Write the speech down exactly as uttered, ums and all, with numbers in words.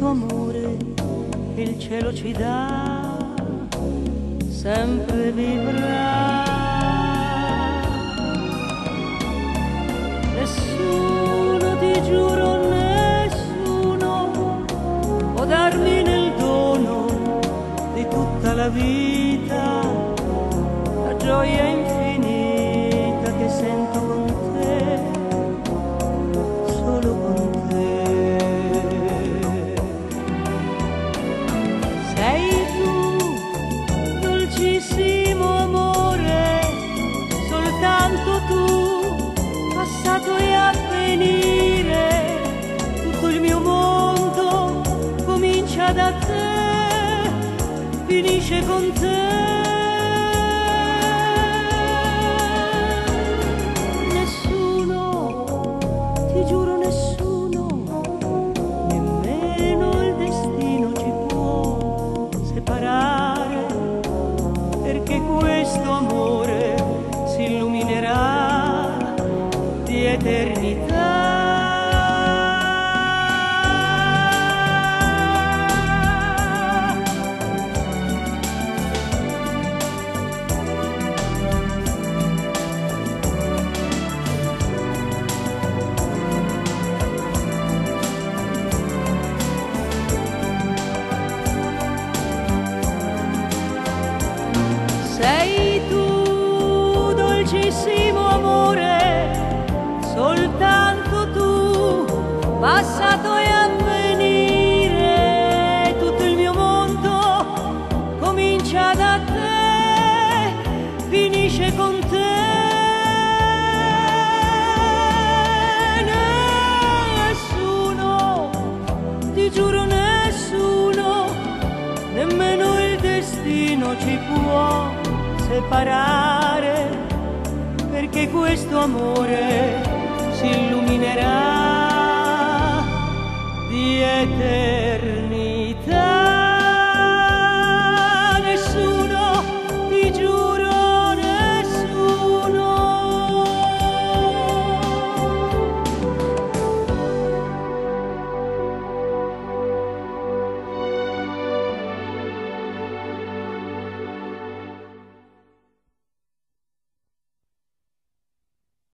questo amore che il cielo ci dà sempre vivrà. Nessuno, ti giuro, nessuno può darmi nel dono di tutta la vita la gioia infinita che sento con te, solo con te. Sei tu, dolcissimo amore, soltanto tu, passato e avvenire. Tutto il mio mondo comincia da te, finisce con te. Nessuno, ti giuro nessuno, nemmeno il destino ci può separare, perché questo amore si illuminerà di eternità. Sei tu, dolcissimo amore, soltanto tu, passato e avvenire. Tutto il mio mondo comincia da te, finisce con te. Nessuno, ti giuro nessuno, nemmeno il destino ci può separare, perché questo amore si illuminerà di eternità.